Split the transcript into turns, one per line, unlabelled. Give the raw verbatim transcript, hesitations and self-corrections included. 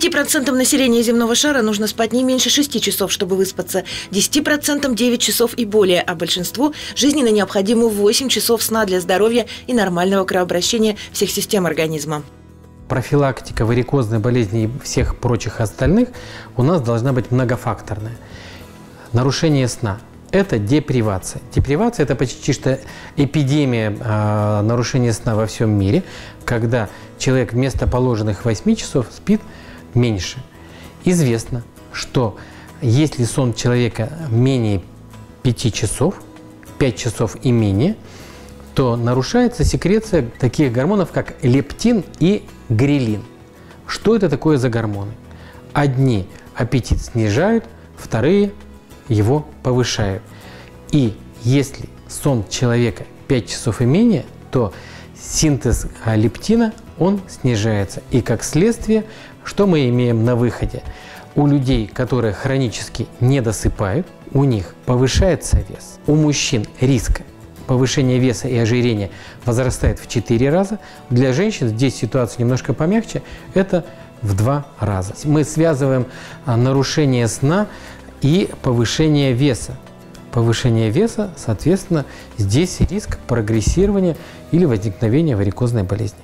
пяти процентам населения земного шара нужно спать не меньше шести часов, чтобы выспаться, десяти процентам девять часов и более, а большинству жизненно необходимо восемь часов сна для здоровья и нормального кровообращения всех систем организма.
Профилактика варикозной болезни и всех прочих остальных у нас должна быть многофакторная. Нарушение сна – это депривация. Депривация – это почти что эпидемия э, нарушения сна во всем мире, когда человек вместо положенных восьми часов спит меньше. Известно, что если сон человека менее пяти часов, пять часов и менее, то нарушается секреция таких гормонов, как лептин и грелин. Что это такое за гормоны? Одни аппетит снижают, вторые его повышают. И если сон человека пять часов и менее, то синтез лептина, он снижается. И как следствие, что мы имеем на выходе? У людей, которые хронически не досыпают, у них повышается вес. У мужчин риск повышение веса и ожирения возрастает в четыре раза. Для женщин здесь ситуация немножко помягче, это в два раза. Мы связываем нарушение сна и повышение веса. Повышение веса, соответственно, здесь риск прогрессирования или возникновения варикозной болезни.